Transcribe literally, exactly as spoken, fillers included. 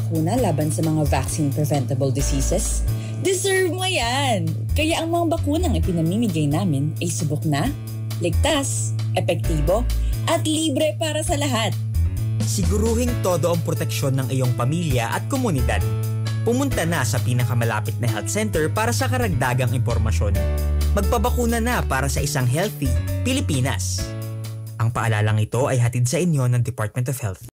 bakuna laban sa mga vaccine-preventable diseases? Deserve mo yan! Kaya ang mga bakunang ipinamimigay namin ay subok na, ligtas, epektibo, at libre para sa lahat. Siguruhing todo ang proteksyon ng iyong pamilya at komunidad. Pumunta na sa pinakamalapit na health center para sa karagdagang impormasyon. Magpabakuna na para sa isang healthy Pilipinas. Ang paalalang ito ay hatid sa inyo ng Department of Health.